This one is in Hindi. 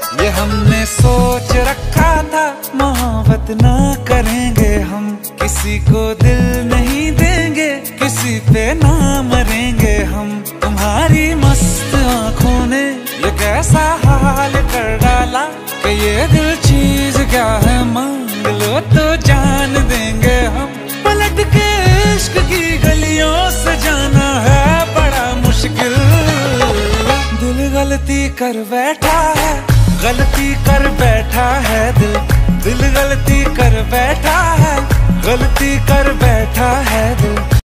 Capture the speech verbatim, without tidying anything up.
ये हमने सोच रखा था मोहब्बत ना करेंगे हम, किसी को दिल नहीं देंगे, किसी पे ना मरेंगे हम। तुम्हारी मस्त आंखों ने ये कैसा हाल कर डाला कि ये दिल चीज क्या है, मांग लो तो जान देंगे हम। पलट के इश्क की गलियों से जाना है बड़ा मुश्किल। दिल गलती कर बैठा है, गलती कर बैठा है दिल, दिल गलती कर बैठा है, गलती कर बैठा है दिल।